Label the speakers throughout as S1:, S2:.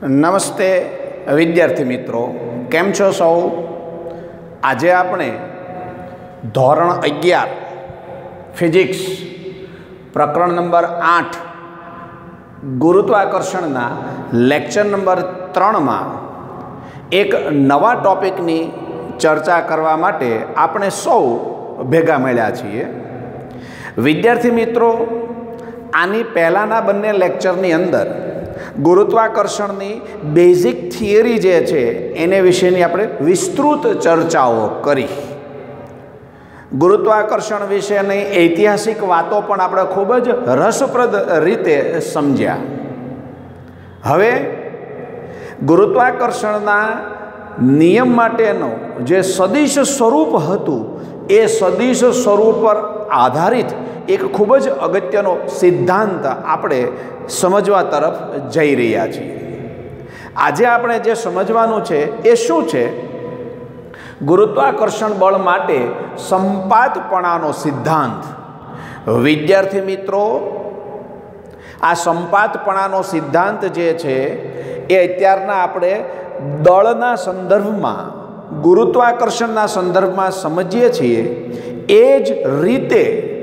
S1: નમસ્તે વિદ્યાર્થી મિત્રો, કેમ છો સૌ? આજે આપણે ધોરણ 11 ફિઝિક્સ પ્રકરણ નંબર 8 ગુરુત્વાકર્ષણના લેક્ચર નંબર 3માં એક નવા ટોપિકની ચર્ચા કરવા માટે આપણે સૌ ભેગા મળ્યા છીએ. વિદ્યાર્થી મિત્રો, આની પહેલાંના બંને લેક્ચરની અંદર ગુરુત્વાકર્ષણની બેઝિક થિયરી જે છે એને વિશેની આપણે વિસ્તૃત ચર્ચાઓ કરી. ગુરુત્વાકર્ષણ વિશેની ઐતિહાસિક વાતો પણ આપણે ખૂબ જ રસપ્રદ રીતે સમજ્યા. હવે ગુરુત્વાકર્ષણના નિયમ માટેનું જે સદિશ સ્વરૂપ હતું એ સદિશ સ્વરૂપ પર આધારિત એક ખૂબ જ અગત્યનો સિદ્ધાંત આપણે સમજવા તરફ જઈ રહ્યા છીએ. આજે આપણે જે સમજવાનું છે એ શું છે? ગુરુત્વાકર્ષણ બળ માટે સંપાતપણાનો સિદ્ધાંત. વિદ્યાર્થી મિત્રો, આ સંપાતપણાનો સિદ્ધાંત જે છે એ અત્યારના આપણે દળના સંદર્ભમાં, ગુરુત્વાકર્ષણના સંદર્ભમાં સમજીએ છીએ. એ જ રીતે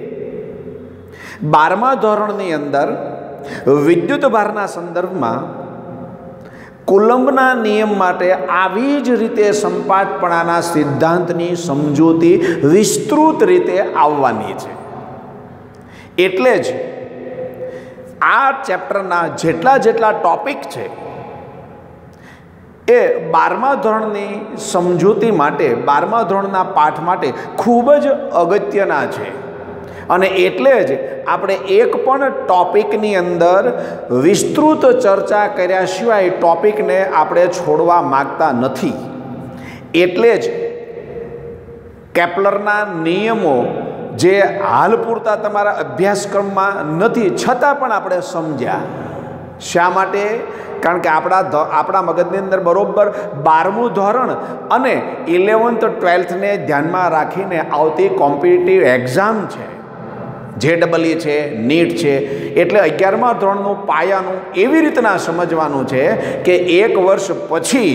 S1: 12મા ધોરણની અંદર વિદ્યુત ભારના સંદર્ભમાં કુલમ્બના નિયમ માટે આવી જ રીતે સંપાતપણાના સિદ્ધાંતની સમજૂતી વિસ્તૃત રીતે આવવાની છે. એટલે જ આ ચેપ્ટરના જેટલા ટોપિક છે એ 12મા ધોરણની સમજૂતી માટે, 12મા ધોરણના પાઠ માટે ખૂબ જ અગત્યના છે. અને એટલે જ આપણે એક પણ ટોપિકની અંદર વિસ્તૃત ચર્ચા કર્યા સિવાય ટોપિકને આપણે છોડવા માગતા નથી. એટલે જ કેપ્લરના નિયમો જે હાલ પૂરતા તમારા અભ્યાસક્રમમાં નથી, છતાં પણ આપણે સમજ્યા. શા માટે? કારણ કે આપણા મગજની અંદર બરોબર 12મું ધોરણ અને 11th 12thને ધ્યાનમાં રાખીને આવતી કોમ્પિટિટિવ એક્ઝામ છે, JEE છે, નીટ છે. એટલે 11મા ધોરણનું પાયાનું એવી રીતના સમજવાનું છે કે 1 વર્ષ પછી,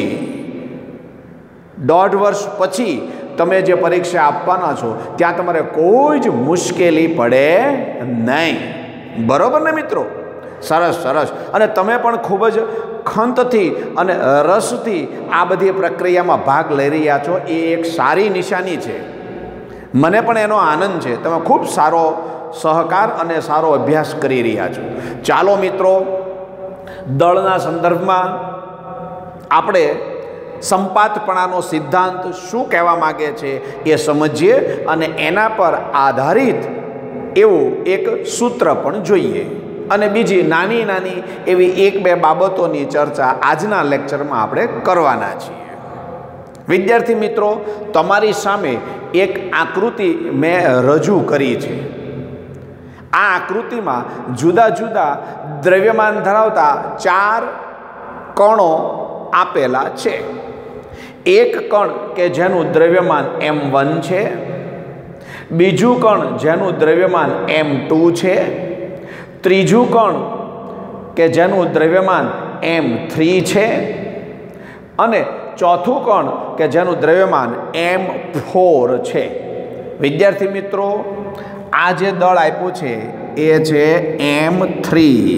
S1: 1.5 વર્ષ પછી તમે જે પરીક્ષા આપવાના છો ત્યાં તમારે કોઈ જ મુશ્કેલી પડે નહીં. બરોબર ને મિત્રો? સરસ સરસ. અને તમે પણ ખૂબ જ ખંતથી અને રસથી આ બધી પ્રક્રિયામાં ભાગ લઈ રહ્યા છો. એ એક સારી નિશાની છે. મને પણ એનો આનંદ છે. તમે ખૂબ સારો સહકાર અને સારો અભ્યાસ કરી રહ્યા છો. ચાલો મિત્રો, દળના સંદર્ભમાં આપણે સંપાતપણાનો સિદ્ધાંત શું કહેવા માગે છે એ સમજીએ અને એના પર આધારિત એવું એક સૂત્ર પણ જોઈએ. અને બીજી નાની નાની એવી 1-2 બાબતોની ચર્ચા આજના લેક્ચરમાં આપણે કરવાના છીએ. વિદ્યાર્થી મિત્રો, તમારી સામે એક આકૃતિ મેં રજૂ કરી છે. આ આકૃતિમાં જુદા જુદા દ્રવ્યમાન ધરાવતા 4 કણો આપેલા છે. એક કણ કે જેનું દ્રવ્યમાન m1 છે, બીજું કણ જેનું દ્રવ્યમાન m2 છે, ત્રીજું કણ કે જેનું દ્રવ્યમાન m3 છે અને ચોથું કણ કે જેનું દ્રવ્યમાન m4 છે. વિદ્યાર્થી મિત્રો, આ જે દળ આપ્યું છે એ છે m3.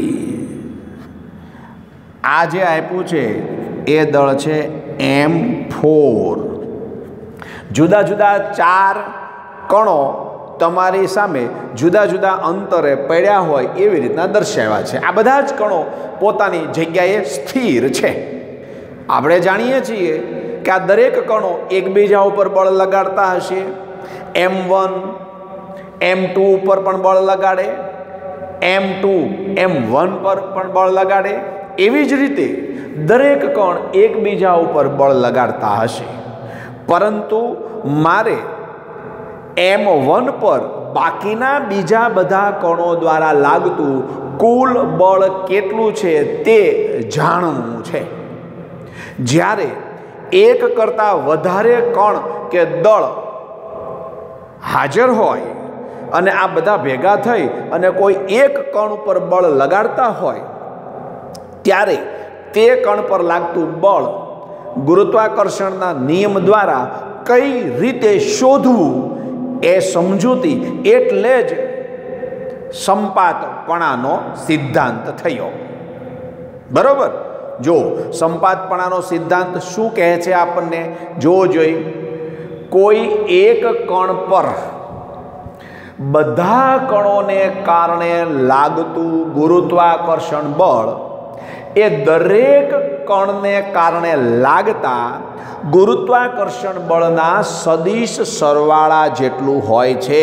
S1: આ જે આપ્યું છે એ દળ છે m4. જુદા જુદા 4 કણો તમારી સામે જુદા જુદા અંતરે પડ્યા હોય એવી રીતના દર્શાવ્યા છે. આ બધા જ કણો પોતાની જગ્યાએ સ્થિર છે. આપણે જાણીએ છીએ કે આ દરેક કણો એકબીજા ઉપર બળ લગાડતા હશે. m1 m2 ઉપર પણ બળ લગાડે, m2 m1 પર પણ બળ લગાડે. એવી જ રીતે દરેક કણ એકબીજા ઉપર બળ લગાડતા હશે. પરંતુ મારે m1 પર બાકીના બીજા બધા કણો દ્વારા લાગતું કુલ બળ કેટલું છે તે જાણવું છે. જ્યારે એક કરતાં વધારે કણ કે દળ હાજર હોય અને આ બધા ભેગા થઈ અને કોઈ એક કણ ઉપર બળ લગાડતા હોય ત્યારે તે કણ પર લાગતું બળ ગુરુત્વાકર્ષણના નિયમ દ્વારા કઈ રીતે શોધવું એ સમજૂતી એટલે જ સંપાતપણાનો સિદ્ધાંત થયો. બરોબર. જો સંપાતપણાનો સિદ્ધાંત શું કહે છે આપણને જોવો જોઈએ. કોઈ એક કણ પર બધા કણોને કારણે લાગતું ગુરુત્વાકર્ષણ બળ એ દરેક કણને કારણે લાગતા ગુરુત્વાકર્ષણ બળના સદિશ સરવાળા જેટલું હોય છે.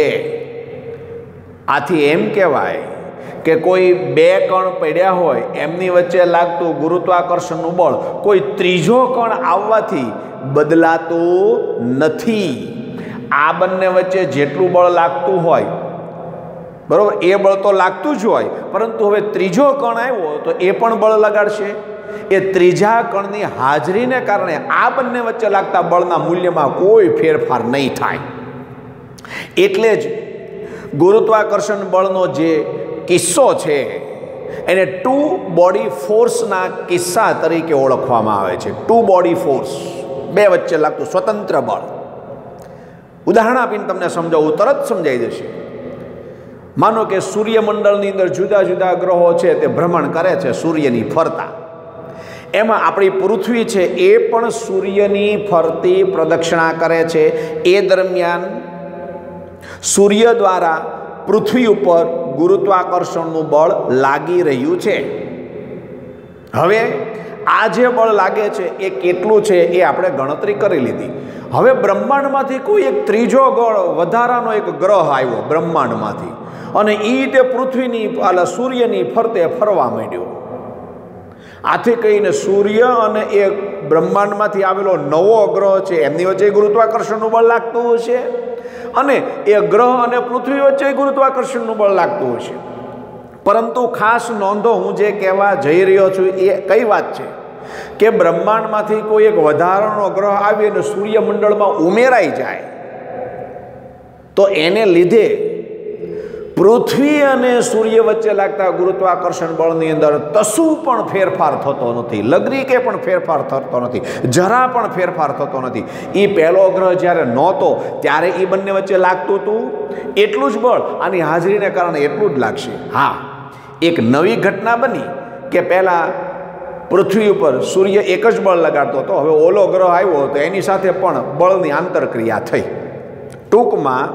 S1: આથી એમ કહેવાય કે કોઈ બે કણ પડ્યા હોય એમની વચ્ચે લાગતું ગુરુત્વાકર્ષણનું બળ કોઈ ત્રીજો કણ આવવાથી બદલાતું નથી. આ બંને વચ્ચે જેટલું બળ લાગતું હોય, બરોબર, એ બળ તો લાગતું જ હોય, પરંતુ હવે ત્રીજો કણ આવ્યો તો એ પણ બળ લગાડશે. એ ત્રીજા કણની હાજરીને કારણે આ બંને વચ્ચે લાગતા બળના મૂલ્યમાં કોઈ ફેરફાર નહીં થાય. એટલે જ ગુરુત્વાકર્ષણ બળનો જે કિસ્સો છે એને ટુ બોડી ફોર્સના કિસ્સા તરીકે ઓળખવામાં આવે છે. ટુ બોડી ફોર્સ, બે વચ્ચે લાગતું સ્વતંત્ર બળ. ઉદાહરણ આપીને તમને સમજાવું, તરત સમજાઈ જશે. માનો કે સૂર્યમંડળની અંદર જુદા જુદા ગ્રહો છે તે ભ્રમણ કરે છે સૂર્યની ફરતા. એમાં આપણી પૃથ્વી છે એ પણ સૂર્યની ફરતી પ્રદક્ષિણા કરે છે. એ દરમિયાન સૂર્ય દ્વારા પૃથ્વી ઉપર ગુરુત્વાકર્ષણનું બળ લાગી રહ્યું છે. હવે આ જે બળ લાગે છે એ કેટલું છે એ આપણે ગણતરી કરી લીધી. હવે બ્રહ્માંડમાંથી કોઈ એક ત્રીજો વધારાનો એક ગ્રહ આવ્યો બ્રહ્માંડમાંથી અને એ તે પૃથ્વીની સૂર્યની ફરતે ફરવા માંડ્યો. આથી કહીને સૂર્ય અને એ બ્રહ્માંડમાંથી આવેલો નવો ગ્રહ છે એમની વચ્ચે ગુરુત્વાકર્ષણનું બળ લાગતું હશે અને એ ગ્રહ અને પૃથ્વી વચ્ચે ગુરુત્વાકર્ષણનું બળ લાગતું હશે. પરંતુ ખાસ નોંધો, હું જે કહેવા જઈ રહ્યો છું એ કઈ વાત છે કે બ્રહ્માંડમાંથી કોઈ એક વધારાનો ગ્રહ આવી અને સૂર્યમંડળમાં ઉમેરાઈ જાય તો એને લીધે પૃથ્વી અને સૂર્ય વચ્ચે લાગતા ગુરુત્વાકર્ષણ બળની અંદર કશું પણ ફેરફાર થતો નથી. લગરીકે પણ ફેરફાર થતો નથી, જરા પણ ફેરફાર થતો નથી. એ પહેલો ગ્રહ જ્યારે નહોતો ત્યારે એ બંને વચ્ચે લાગતું હતું એટલું જ બળ આની હાજરીને કારણે એટલું જ લાગશે. હા, એક નવી ઘટના બની કે પહેલાં પૃથ્વી ઉપર સૂર્ય એક જ બળ લગાડતો હતો, હવે ઓલો ગ્રહ આવ્યો તો એની સાથે પણ બળની આંતરક્રિયા થઈ. ટૂંકમાં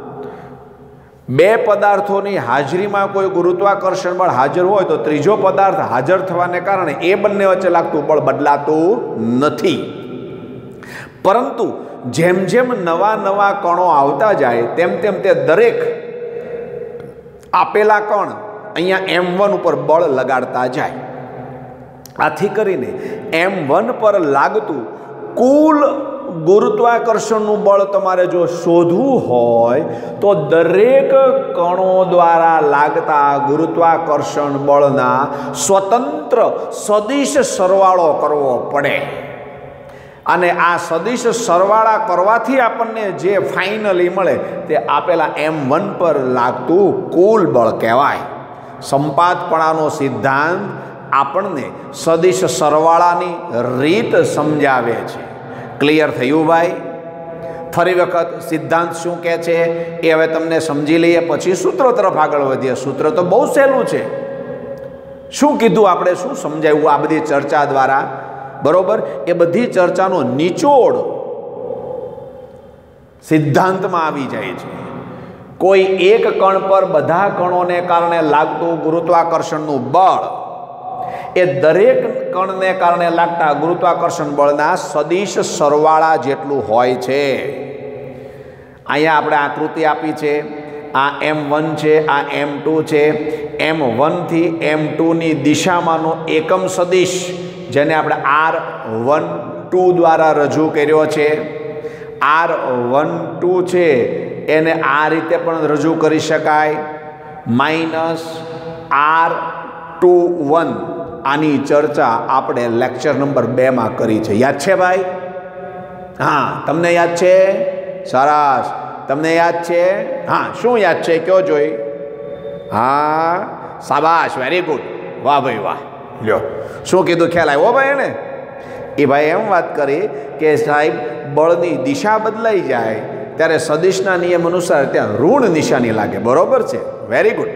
S1: બે પદાર્થોની હાજરીમાં કોઈ ગુરુત્વાકર્ષણ બળ હાજર હોય તો ત્રીજો પદાર્થ હાજર થવાને કારણે એ બંને વચ્ચે લાગતું બળ બદલાતું નથી. પરંતુ જેમ જેમ નવા નવા કણો આવતા જાય તેમ તેમ તે દરેક આપેલા કણ અહીંયા M1 ઉપર બળ લગાડતા જાય. આથી કરીને M1 પર લાગતું કુલ ગુરુત્વાકર્ષણનું બળ તમારે જો શોધવું હોય તો દરેક કણો દ્વારા લાગતા ગુરુત્વાકર્ષણ બળના સ્વતંત્ર સદિશ સરવાળો કરવો પડે. અને આ સદિશ સરવાળા કરવાથી આપણને જે ફાઇનલી મળે તે આપેલા M1 પર લાગતું કુલ બળ કહેવાય. સંપાતપણાનો સિદ્ધાંત આપણને સદિશ સરવાળાની રીત સમજાવે છે. ક્લિયર થયું ભાઈ? ફરી વખત સિદ્ધાંત શું કહે છે એ હવે તમને સમજી લઈએ, પછી સૂત્રો તરફ આગળ વધીએ. સૂત્ર તો બહુ સહેલું છે. શું કીધું આપણે, શું સમજાવ્યું આ બધી ચર્ચા દ્વારા? બરોબર, એ બધી ચર્ચાનો નિચોડ સિદ્ધાંતમાં આવી જાય છે. કોઈ એક કણ પર બધા કણોને કારણે લાગતું ગુરુત્વાકર્ષણનું બળ એ દરેક કણને કારણે લાગતા ગુરુત્વાકર્ષણ બળના સદિશ સરવાળા જેટલું હોય છે. અહીંયા આપણે આકૃતિ આપી છે. આ M1 છે, આ M2 છે. M1 થી M2ની દિશામાંનો એકમ સદિશ જેને આપણે R12 દ્વારા રજૂ કર્યો છે. R12 છે એને આ રીતે પણ રજૂ કરી શકાય, -R21. આની ચર્ચા આપણે લેક્ચર નંબર 2 માં કરી છે. યાદ છે ભાઈ? હા, તમને યાદ છે? સરસ, તમને યાદ છે? હા, શું યાદ છે કયો જોઈ? હા, શાબાશ, વેરી ગુડ, વાહ ભાઈ વાહ. લ્યો શું કીધું, ખ્યાલ આવ્યો ભાઈ એને? એ ભાઈ એમ વાત કરી કે સાહેબ બળની દિશા બદલાઈ જાય ત્યારે સદિશના નિયમ અનુસાર ત્યાં ઋણ નિશાની લાગે. બરોબર છે, વેરી ગુડ.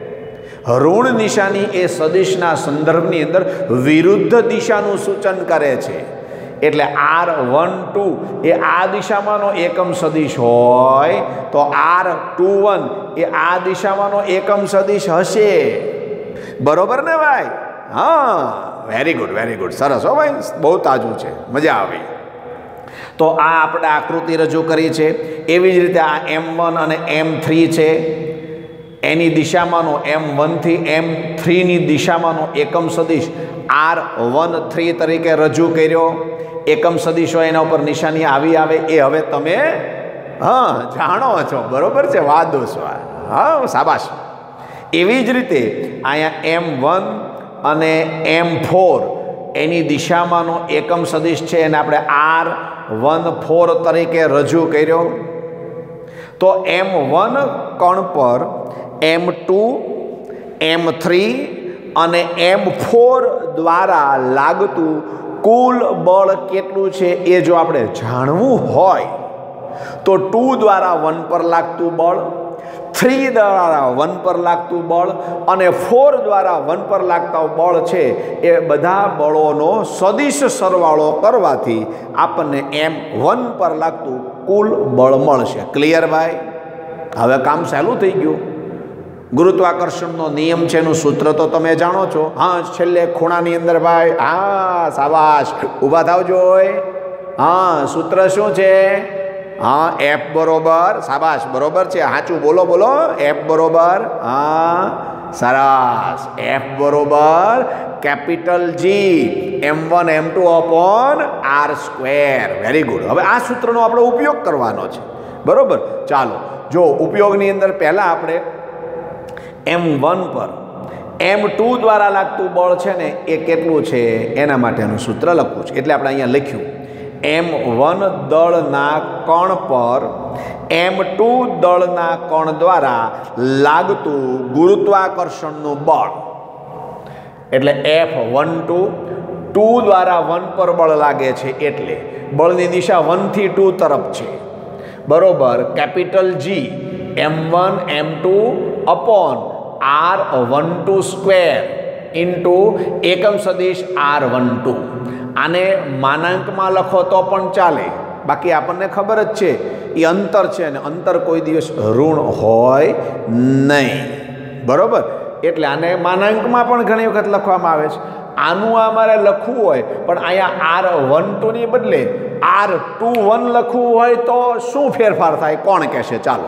S1: ઋણ નિશાની એ સદિશના સંદર્ભની અંદર વિરુદ્ધ દિશાનું સૂચન કરે છે. એટલે R12 એ આ દિશામાંનો એકમ સદિશ હોય તો R21 એ આ દિશામાંનો એકમ સદિશ હશે. બરોબર ને ભાઈ? હા, વેરી ગુડ, વેરી ગુડ, સરસ હો ભાઈ, બહુ તાજું છે, મજા આવી. તો આ આપણે આકૃતિ રજૂ કરી છે. એવી જ રીતે આ M1 અને M3 છે, એની દિશામાંનો M1 થી M3 ની દિશામાંનો એકમ સદિશ R13 તરીકે રજૂ કર્યો. એકમ સદિશ હોય એના ઉપર નિશાની આવી આવે એ હવે તમે જાણો છો. બરોબર છે, વાહ દોસ્ત, હા, શાબાશ. એવી જ રીતે અહીંયા M1 અને M4 એની દિશામાંનો એકમ સદિશ છે એને આપણે R14 તરીકે રજૂ કર્યો. તો M1 કણ પર M2, M3 અને M4 દ્વારા લાગતું કુલ બળ કેટલું છે એ જો આપણે જાણવું હોય તો 2 દ્વારા 1 પર લાગતું બળ, 3 દ્વારા 1 પર લાગતું બળ અને 4 દ્વારા 1 પર લાગતા બળ છે એ બધા બળોનો સદિશ સરવાળો કરવાથી આપણને M1 પર લાગતું કુલ બળ મળશે. ક્લિયર ભાઈ? હવે કામ સહેલું થઈ ગયું. ગુરુત્વાકર્ષણનો નિયમ છે એનું સૂત્ર તો તમે જાણો છો. હા, છેલ્લે ખૂણાની અંદર ભાઈ, હા, શાબાશ, ઊભા થાવ જોઈ. હા, સૂત્ર શું છે? હા, F બરોબર, શાબાશ, બરોબર છે, સાચું બોલો બોલો. F બરોબર, હા, સરસ, F બરોબર capital G M1 M2 upon R². Very good. હવે આ સૂત્રનો આપણે ઉપયોગ કરવાનો છે. બરોબર, ચાલો જો ઉપયોગની અંદર પહેલાં આપણે M1 પર M2 દ્વારા લાગતું બળ છે ને એ કેટલું છે એના માટેનું સૂત્ર લખવું છે. એટલે આપણે અહીંયા લખ્યું M1 દળના કણ પર M2 દળના કણ દ્વારા લાગતું ગુરુત્વાકર્ષણનું બળ. એટલે F12 2 દ્વારા 1 પર બળ લાગે છે એટલે બળની દિશા 1 થી 2 તરફ છે. બરોબર, capital G M1 M2 upon R12² into એકમ સદિશ R12. આને માનાંકમાં લખો તો પણ ચાલે, બાકી આપણને ખબર જ છે એ અંતર છે અને અંતર કોઈ દિવસ ઋણ હોય નહીં. બરોબર, એટલે આને માનાંકમાં પણ ઘણી વખત લખવામાં આવે છે. આનું અમારે લખવું હોય પણ અહીંયા R12 ની બદલે R21 લખવું હોય તો શું ફેરફાર થાય કોણ કહેશે? ચાલો,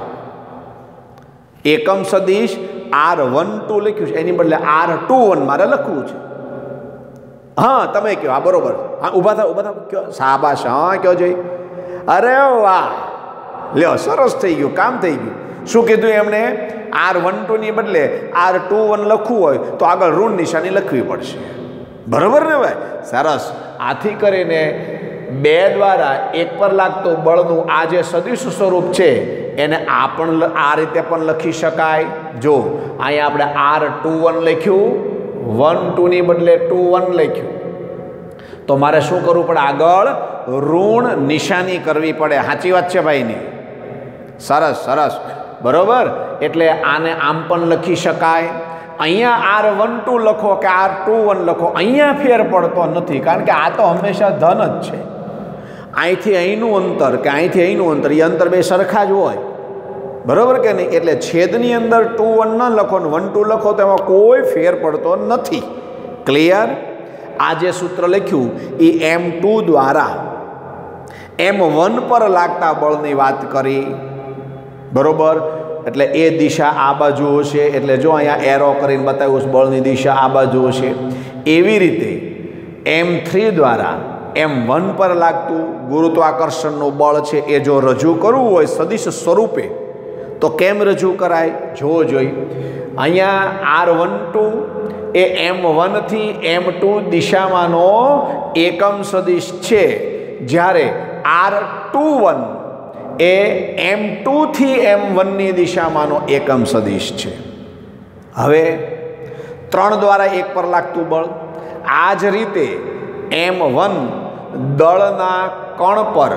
S1: એકમ સદિશ R12 લખ્યું છે એની બદલે R21 મારે લખવું છે. હા, તમે કહો. હા, બરોબર. હા, ઊભા થાવ, ઊભા થાવ, કયો, શાબાશ, હા, કયો જોઈ. અરે વાહ, લ્યો, સરસ થઈ ગયું, કામ થઈ ગયું. શું કીધું એમણે? R12 ની બદલે R21 લખવું હોય તો આગળ ઋણ નિશાની લખવી પડશે. બરોબર ને ભાઈ? સરસ. આથી કરીને 2 દ્વારા 1 પર લાગતું બળનું આ જે સદિશ સ્વરૂપ છે એને આ રીતે પણ લખી શકાય. જો અહીંયા આપણે R21 લખ્યું, 1 2 ની બદલે 2 1 લખ્યું, તો મારે શું કરવું પડે? આગળ ઋણ નિશાની કરવી પડે. સાચી વાત છે ભાઈની? સરસ, સરસ, બરોબર. એટલે આને આમ પણ લખી શકાય. અહીંયા R12 લખો કે R21 લખો, અહીંયા ફેર પડતો નથી, કારણ કે આ તો હંમેશા ધન જ છે. અહીંથી અહીંનું અંતર કે અહીંથી અહીંનું અંતર, એ અંતર બે સરખા જ હોય. બરોબર કે નહીં? એટલે છેદની અંદર 2 1 ન લખો ને 1 2 લખો તો એમાં કોઈ ફેર પડતો નથી. ક્લિયર? આ જે સૂત્ર લખ્યું એ M2 દ્વારા M1 પર લાગતા બળની વાત કરી. બરોબર, એટલે એ દિશા આ બાજુ હશે. એટલે જો અહીંયા એરો કરીને બતાવ્યું બળની દિશા આ બાજુ હશે. એવી રીતે M3 દ્વારા M1 પર લાગતું ગુરુત્વાકર્ષણનું બળ છે એ જો રજૂ કરવું હોય સદિશ સ્વરૂપે તો કેમ રજૂ કરાય? જોઈ અહીંયા R12 એ M1 થી M2 દિશામાંનો એકમ સદિશ છે, જ્યારે R21 એ M2 થી M1 ની દિશામાંનો એકમ સદિશ છે. હવે 3 દ્વારા 1 પર લાગતું બળ આ જ રીતે M1 દળના કણ પર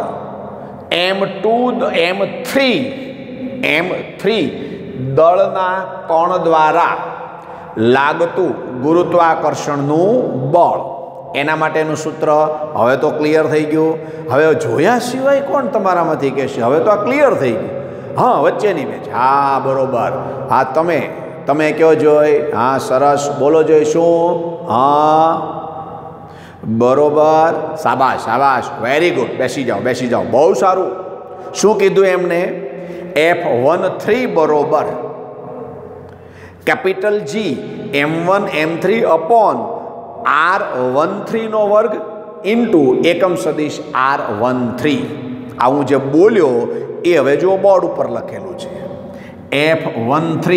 S1: M3 દળના કણ દ્વારા લાગતું ગુરુત્વાકર્ષણનું બળ, એના માટેનું સૂત્ર હવે તો ક્લિયર થઈ ગયું. હવે જોયા સિવાય કોણ તમારામાંથી કહેશે હવે તો આ ક્લિયર થઈ ગયું. હા, વચ્ચેની મેચ. હા, બરોબર. હા, તમે કહો જોઈ. હા, સરસ. બોલો જોઈ. શું? હા, બરોબર. શાબાશ શાબાશ, વેરી ગુડ. બેસી જાઓ. બહુ સારું. શું કીધું એમને? F13 બરોબર capital G M1 M3 upon R13 નો વર્ગ ઇન્ટુ એકમ સદિશ R13. આ હું જે બોલ્યો એ હવે જો બોર્ડ ઉપર લખેલું છે. F13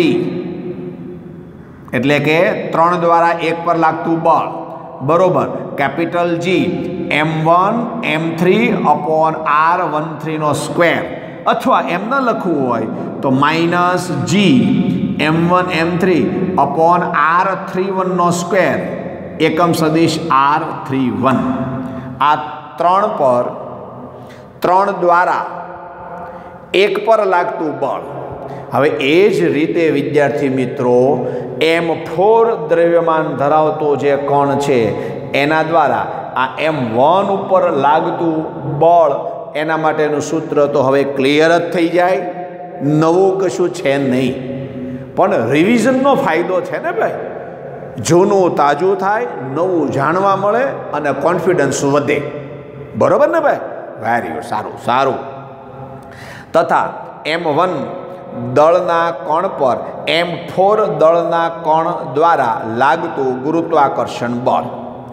S1: એટલે કે 3 દ્વારા 1 પર લાગતું બળ બરોબર capital G M1 M3 upon R13 નો સ્ક્વેર, અથવા એમ ન લખવું હોય તો minus G M1 M3 upon R31 નો સ્ક્વેર એકમ સદિશ R31. આ 3 પર 3 દ્વારા 1 પર લાગતું બળ. હવે એ જ રીતે વિદ્યાર્થી મિત્રો M4 દ્રવ્યમાન ધરાવતો જે કણ છે એના દ્વારા આ M1 ઉપર લાગતું બળ, એના માટેનું સૂત્ર તો હવે ક્લિયર જ થઈ જાય. નવું કશું છે નહીં, પણ રિવિઝનનો ફાયદો છે ને ભાઈ. જૂનું તાજું થાય, નવું જાણવા મળે અને કોન્ફિડન્સ વધે. બરોબર ને ભાઈ? Very good. સારું. તથા M1 દળના કણ પર M4 દળના કણ દ્વારા લાગતું ગુરુત્વાકર્ષણ બળ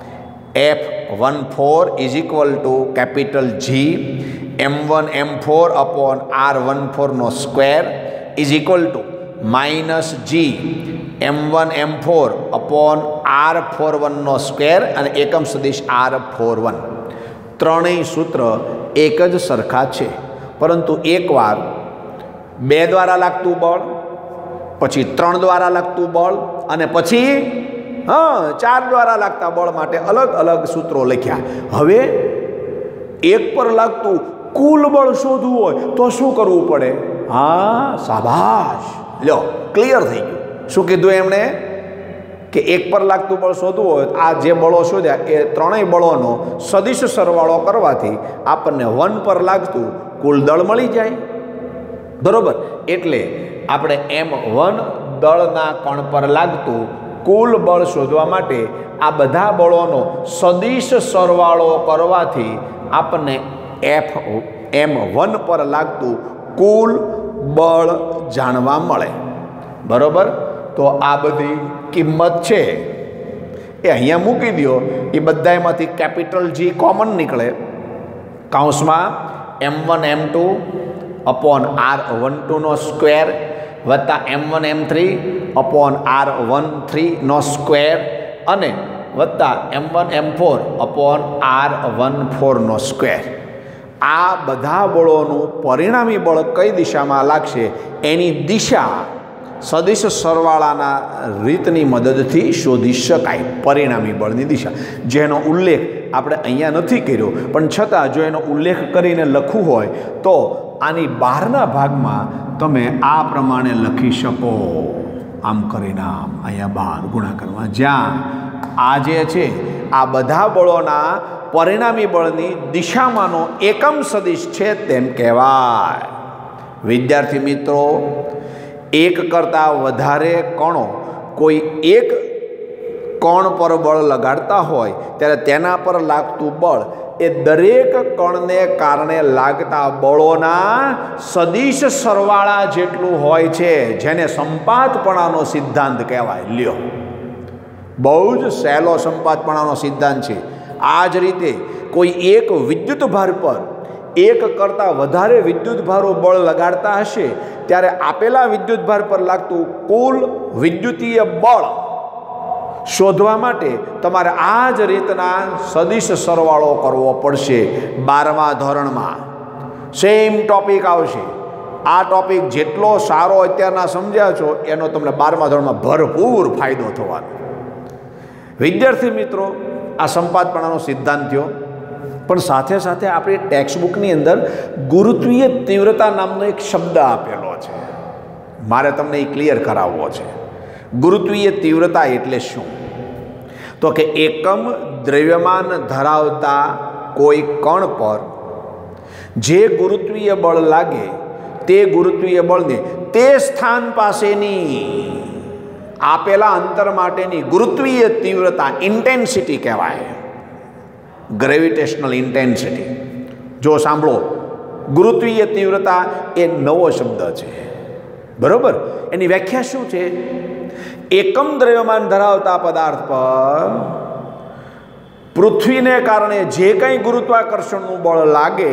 S1: F14 is equal to capital G M1 M4 upon R14 નો square is equal to minus G M1 M4 upon R41 નો સ્ક્વેર અને એકમ સદિશ R41. ત્રણેય સૂત્ર એક જ સરખા છે, પરંતુ એકવાર 2 દ્વારા લાગતું બળ, પછી 3 દ્વારા લાગતું બળ અને પછી 4 દ્વારા લાગતા બળ માટે અલગ અલગ સૂત્રો લખ્યા. હવે 1 પર લાગતું કુલ બળ શોધવું હોય તો શું કરવું પડે? હા, શાબાશ. લ્યો, ક્લિયર થઈ ગયું. શું કીધું એમણે? કે 1 પર લાગતું બળ શોધવું હોય આ જે બળો શોધ્યા એ ત્રણેય બળોનો સદિશ સરવાળો કરવાથી આપણને 1 પર લાગતું કુલ દળ મળી જાય. બરોબર? એટલે આપણે M1 દળના કણ પર લાગતું કુલ બળ શોધવા માટે આ બધા બળોનો સદિશ સરવાળો કરવાથી આપણને M1 પર લાગતું કુલ બળ જાણવા મળે. બરોબર? તો આ બધી કિંમત છે એ અહીંયા મૂકી દો. એ બધામાંથી કેપિટલ G કોમન નીકળે. કૌંસમાં M1 M2 અપોન R12 નો સ્ક્વેર વત્તા M1 M3 અપોન R13 નો સ્ક્વેર અને વત્તા M1 M4 અપોન R14 નો સ્ક્વેર. આ બધા બળોનું પરિણામી બળ કઈ દિશામાં લાગશે એની દિશા સદિશ સરવાળાના રીતની મદદથી શોધી શકાય. પરિણામી બળની દિશા જેનો ઉલ્લેખ આપણે અહીંયા નથી કર્યો, પણ છતાં જો એનો ઉલ્લેખ કરીને લખવું હોય તો આની બહારના ભાગમાં તમે આ પ્રમાણે લખી શકો. આમ કરીને અહીંયા બહાર ગુણાકારમાં જ્યાં આ જે છે આ બધા બળોના પરિણામી બળની દિશામાંનો એકમ સદિશ છે તેમ કહેવાય. વિદ્યાર્થી મિત્રો, એક કરતાં વધારે કણો કોઈ એક કણ પર બળ લગાડતા હોય ત્યારે તેના પર લાગતું બળ એ દરેક કણને કારણે લાગતા બળોના સદિશ સરવાળા જેટલું હોય છે, જેને સંપાતપણાનો સિદ્ધાંત કહેવાય. લ્યો, બહુ જ સહેલો સંપાતપણાનો સિદ્ધાંત છે. આ જ રીતે કોઈ એક વિદ્યુત ભાર પર એક કરતાં વધારે વિદ્યુત ભારો બળ લગાડતા હશે ત્યારે આપેલા વિદ્યુત ભાર પર લાગતું કુલ વિદ્યુતીય બળ શોધવા માટે તમારે આ જ રીતના સદિશ સરવાળો કરવો પડશે. 12મા ધોરણમાં સેમ ટોપિક આવશે. આ ટોપિક જેટલો સારો અત્યારના સમજ્યા છો એનો તમને 12મા ધોરણમાં ભરપૂર ફાયદો થવાનો. વિદ્યાર્થી મિત્રો, આ સંપાતપણાનો સિદ્ધાંત થયો, પણ સાથે સાથે આપણી ટેક્સ્ટ બુકની અંદર ગુરુત્વીય તીવ્રતા નામનો એક શબ્દ આપેલો છે. મારે તમને એ ક્લિયર કરાવવો છે. ગુરુત્વીય તીવ્રતા એટલે શું? તો કે એકમ દ્રવ્યમાન ધરાવતા કોઈ કણ પર જે ગુરુત્વીય બળ લાગે તે ગુરુત્વીય બળને તે સ્થાન પાસેની આપેલા અંતર માટેની ગુરુત્વીય તીવ્રતા ઇન્ટેન્સિટી કહેવાય. Gravitational intensity. જો સાંભળો, ગુરુત્વીય તીવ્રતા એ નવો શબ્દ છે, બરોબર? એની વ્યાખ્યા શું છે? એકમ દ્રવ્યમાન ધરાવતા પદાર્થ પર પૃથ્વીને કારણે જે કંઈ ગુરુત્વાકર્ષણનું બળ લાગે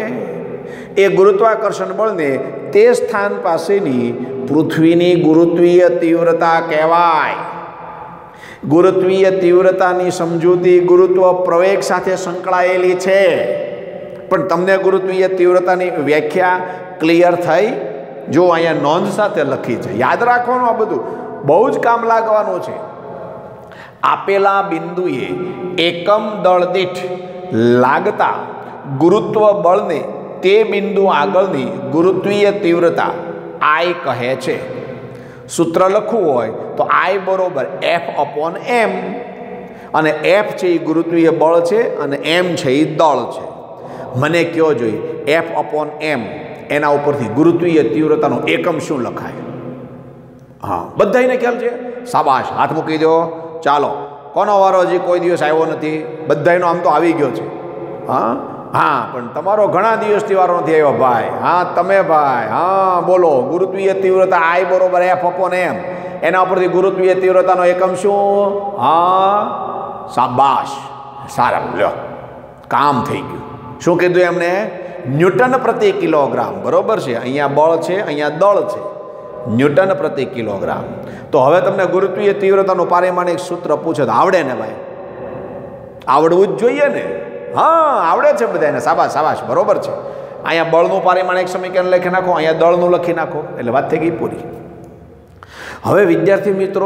S1: એ ગુરુત્વાકર્ષણ બળને તે સ્થાન પાસેની પૃથ્વીની ગુરુત્વીય તીવ્રતા કહેવાય. ગુરુત્વીય તીવ્રતાની સમજૂતી ગુરુત્વ પ્રવેગ સાથે સંકળાયેલી છે. પણ તમને ગુરુત્વીય તીવ્રતાની વ્યાખ્યા ક્લિયર થઈ? જો અહીંયા નોંધ સાથે લખી છે, યાદ રાખવાનું. આ બધું બહુ જ કામ લાગવાનું છે. આપેલા બિંદુએ એકમ દળ દીઠ લાગતા ગુરુત્વ બળને તે બિંદુ આગળની ગુરુત્વીય તીવ્રતા I કહે છે. સૂત્ર લખવું હોય તો I બરોબર F/m, અને F છે એ ગુરુત્વીય બળ છે અને m છે એ દળ છે. મને કયો જોઈએ F/m એના ઉપરથી ગુરુત્વીય તીવ્રતાનો એકમ શું લખાય? હા, બધાને ખ્યાલ છે? શાબાશ, હાથ મૂકી દો. ચાલો, કોનો વારો હજી કોઈ દિવસ આવ્યો નથી? બધાનો આમ તો આવી ગયો છે. હા હા, પણ તમારો ઘણા દિવસથી વારો નથી આવ્યો ભાઈ. હા, તમે ભાઈ, હા બોલો. ગુરુત્વીય તીવ્રતા I બરોબર F/m, એના ઉપરથી ગુરુત્વીય તીવ્રતાનો એકમ શું? હા, શાબાશ, સારા, લ્યો, કામ થઈ ગયું. શું કીધું એમણે? ન્યૂટન પ્રતિ કિલોગ્રામ. બરોબર છે? અહીંયા બળ છે, અહીંયા દળ છે. ન્યૂટન પ્રતિ કિલોગ્રામ. તો હવે તમને ગુરુત્વીય તીવ્રતાનું પારિમાણિક સૂત્ર પૂછે તો આવડે ને ભાઈ? આવડવું જ જોઈએ ને. હા, આવડે છે બધાને. શાબાશ શાબાશ, બરોબર છે. અહીંયા બળનું પારિમાણિક સમીકરણ લખી નાખો, અહીંયા દળનું લખી નાખો, એટલે વાત થઈ ગઈ પૂરી. હવે વિદ્યાર્થી મિત્રો,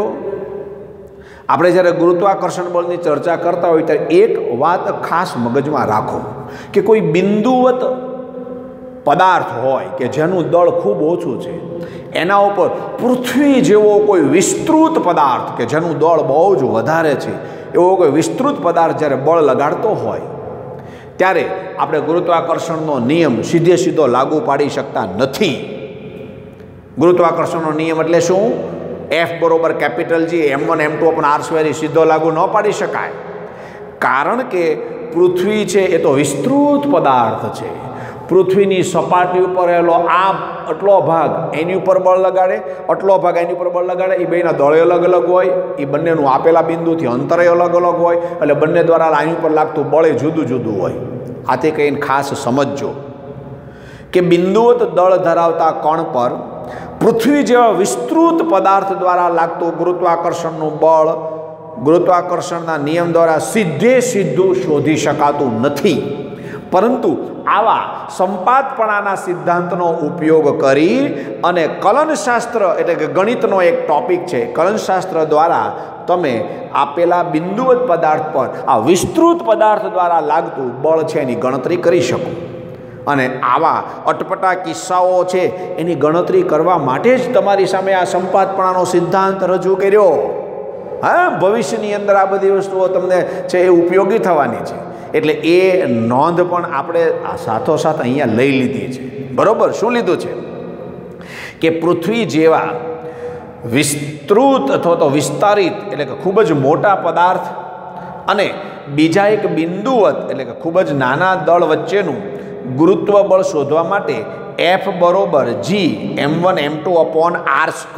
S1: આપણે જ્યારે ગુરુત્વાકર્ષણ બળની ચર્ચા કરતા હોય ત્યારે એક વાત ખાસ મગજમાં રાખો કે કોઈ બિંદુવત પદાર્થ હોય કે જેનું દળ ખૂબ ઓછું છે, એના ઉપર પૃથ્વી જેવો કોઈ વિસ્તૃત પદાર્થ કે જેનું દળ બહુ જ વધારે છે, એવો કોઈ વિસ્તૃત પદાર્થ જ્યારે બળ લગાડતો હોય ત્યારે આપણે ગુરુત્વાકર્ષણનો નિયમ સીધો લાગુ પાડી શકતા નથી. ગુરુત્વાકર્ષણનો નિયમ એટલે શું? F બરોબર કેપિટલ G m1 m2/r² સીધો લાગુ ન પાડી શકાય. કારણ કે પૃથ્વી છે એ તો વિસ્તૃત પદાર્થ છે. પૃથ્વીની સપાટી ઉપર રહેલો આટલો ભાગ એની ઉપર બળ લગાડે, આટલો ભાગ એની ઉપર બળ લગાડે, એ બેના દળે અલગ અલગ હોય, એ બંનેનું આપેલા બિંદુથી અંતરે અલગ અલગ હોય, એટલે બંને દ્વારા આની ઉપર લાગતું બળે જુદું જુદું હોય. આથી કંઈને ખાસ સમજજો કે બિંદુવત દળ ધરાવતા કણ પર પૃથ્વી જેવા વિસ્તૃત પદાર્થ દ્વારા લાગતું ગુરુત્વાકર્ષણનું બળ ગુરુત્વાકર્ષણના નિયમ દ્વારા સીધું શોધી શકાતું નથી. પરંતુ આવા સંપાતપણાના સિદ્ધાંતનો ઉપયોગ કરી અને કલનશાસ્ત્ર એટલે કે ગણિતનો એક ટોપિક છે, કલનશાસ્ત્ર દ્વારા તમે આપેલા બિંદુવત પદાર્થ પર આ વિસ્તૃત પદાર્થ દ્વારા લાગતું બળ છે એની ગણતરી કરી શકો. અને આવા અટપટા કિસ્સાઓ છે એની ગણતરી કરવા માટે જ તમારી સામે આ સંપાતપણાનો સિદ્ધાંત રજૂ કર્યો. હા, ભવિષ્યની અંદર આ બધી વસ્તુઓ તમને છે એ ઉપયોગી થવાની છે. એટલે એ નોંધ પણ આપણે સાથોસાથ અહીંયા લઈ લીધી છે. બરોબર? શું લીધું છે? કે પૃથ્વી જેવા વિસ્તૃત અથવા તો વિસ્તારિત એટલે કે ખૂબ જ મોટા પદાર્થ અને બીજા એક બિંદુવત એટલે કે ખૂબ જ નાના દળ વચ્ચેનું ગુરુત્વ બળ શોધવા માટે F બરોબર G m1 m2/r²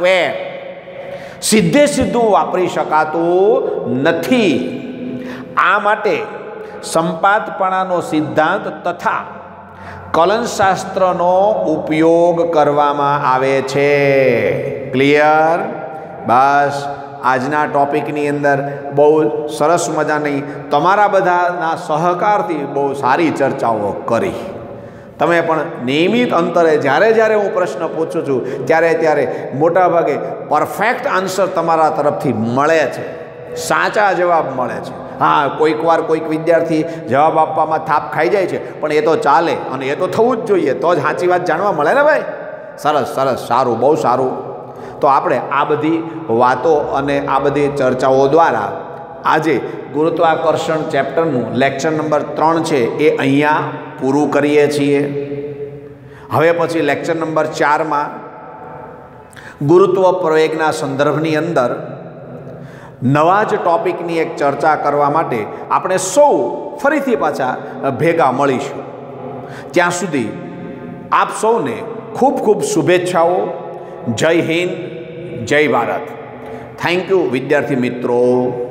S1: સીધું વાપરી શકાતું નથી. આ માટે સંપાતપણાનો સિદ્ધાંત તથા કલનશાસ્ત્રનો ઉપયોગ કરવામાં આવે છે. ક્લિયર? બસ, આજના ટોપિકની અંદર બહુ સરસ મજાની તમારા બધાના સહકારથી બહુ સારી ચર્ચાઓ કરી. તમે પણ નિયમિત અંતરે જ્યારે હું પ્રશ્ન પૂછું છું ત્યારે મોટાભાગે પરફેક્ટ આન્સર તમારા તરફથી મળે છે, સાચા જવાબ મળે છે. હા, કોઈક વાર કોઈક વિદ્યાર્થી જવાબ આપવામાં થાપ ખાઈ જાય છે, પણ એ તો ચાલે અને એ તો થવું જ જોઈએ, તો જ સાચી વાત જાણવા મળે ને ભાઈ. સરસ સરસ, સારું, બહુ સારું. તો આપણે આ બધી વાતો અને આ બધી ચર્ચાઓ દ્વારા આજે ગુરુત્વાકર્ષણ ચેપ્ટરનું લેક્ચર નંબર 3 છે એ અહીંયા પૂરું કરીએ છીએ. હવે પછી લેક્ચર નંબર 4માં ગુરુત્વ પ્રવેગના સંદર્ભની અંદર નવા જ ટોપિકની એક ચર્ચા કરવા માટે આપણે સૌ ફરીથી પાછા ભેગા મળીશું. ત્યાં સુધી આપ સૌને ખૂબ ખૂબ શુભેચ્છાઓ. જય હિન્દ, જય ભારત. થેન્ક યુ વિદ્યાર્થી મિત્રો.